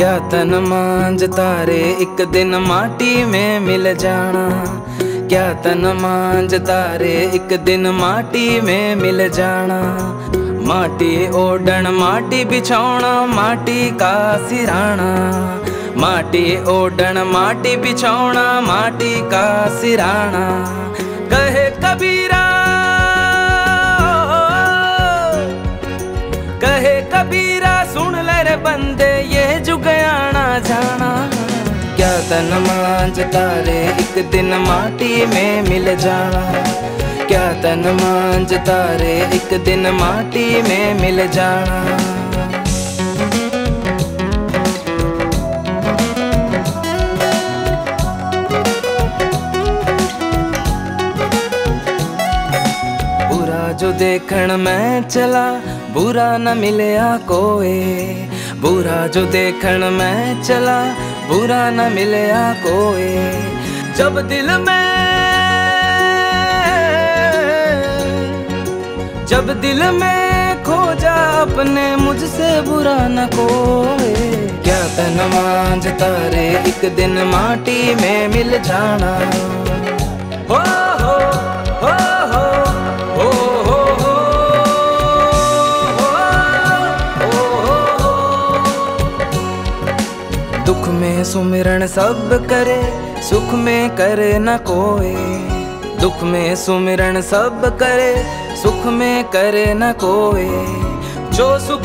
क्या तन मांझ तारे एक दिन माटी में मिल जाना। क्या तन मांझ तारे एक दिन माटी में मिल जाना। माटी ओढ़न माटी बिछौना माटी का सिराना। माटी ओढ़न माटी बिछौना माटी का सिराना। कहे कबीरा कहे कबीरा सुन ले रे बंदे ये जुग आना जाना। क्या तन मांझ तारे एक दिन माटी में मिल जाना। क्या तन मांझ तारे एक दिन माटी में मिल जाना। जो देखण मैं चला बुरा न मिलया कोई। बुरा जो देखण मैं चला बुरा न मिलया कोई। जब दिल में खोजा अपने मुझसे बुरा न कोई। क्या तन मांझ तारे एक दिन माटी में मिल जाना। हो हो हो हो दुख में सुमिरन सब करे सुख में करे न कोई। दुख में सुमिरन सब करे सुख में करे न कोई। जो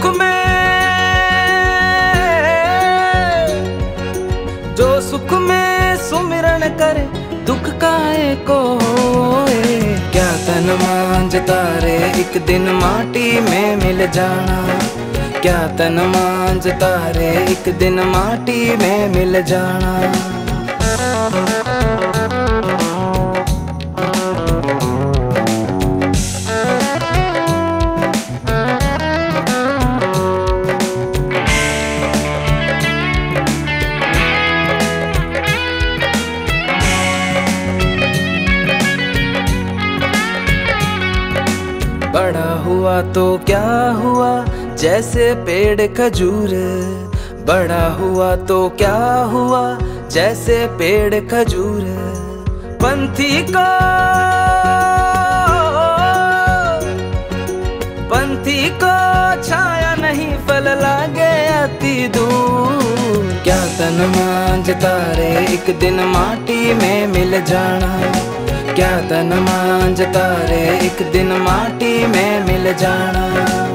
सुख में सुमिरन करे दुख काहे को होए। क्या तन मांझ तारे एक दिन माटी में मिल जाना। क्या तन मांझ तारे एक दिन माटी में मिल जाना। बड़ा हुआ तो क्या हुआ जैसे पेड़ खजूर। बड़ा हुआ तो क्या हुआ जैसे पेड़ खजूर। पंथी को छाया नहीं फल लागे अति दूर। क्या तन मांझ तारे एक दिन माटी में मिल जाना। क्या तन मांझ तारे एक दिन माटी में मिल जाना।